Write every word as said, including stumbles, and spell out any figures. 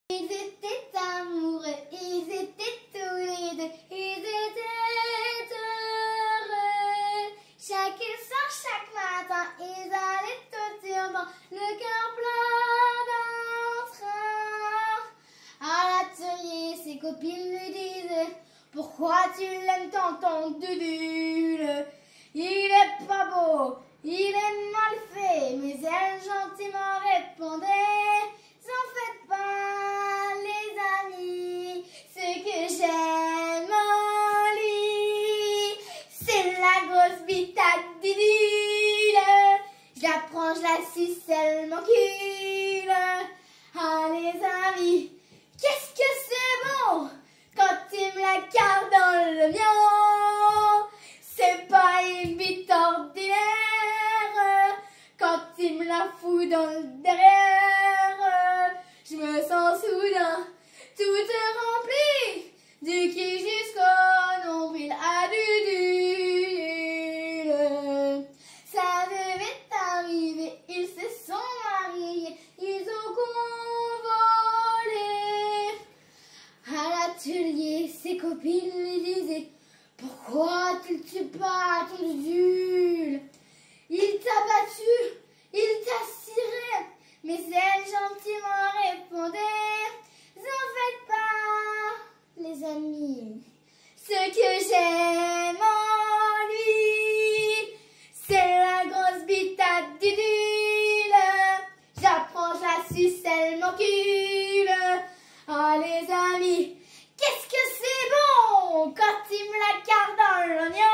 Ils étaient amoureux, ils étaient tous les deux, ils étaient heureux. Chaque soir, chaque matin, ils allaient au turban, le cœur plein d'entrain. À l'atelier, ses copines lui disaient: pourquoi tu l'aimes tant, ton Dudule? Il est pas beau, il est mal fait. Mais elle gentiment répondait: n'en faites pas, les amis, ce que j'aime en lui, c'est la grosse bite à Dudule. Je la prends, je la suce, elle m'encule. Ah les amis, qu'est-ce que c'est bon quand il me la garde dans le mien. C'est pas une bite ordinaire quand il me la fout dans le derrière. Je me sens soudain toute remplie du cul jusqu'au nombril à Dudule. Ça devait arriver, ils se sont mariés, ils ont convolé. À l'atelier, ses copines lui disaient: pourquoi tu ne tues pas ton Dudule? Il t'a battu, il t'a ciré. Mais elle gentiment répondait: n'en faites pas, les amis, ce que j'aime en lui, c'est la grosse bite à Dudule. J'apprends, je la suce, elle m'encule. Ah les amis, qu'est-ce que c'est bon quand il me la garde dans l'oignon.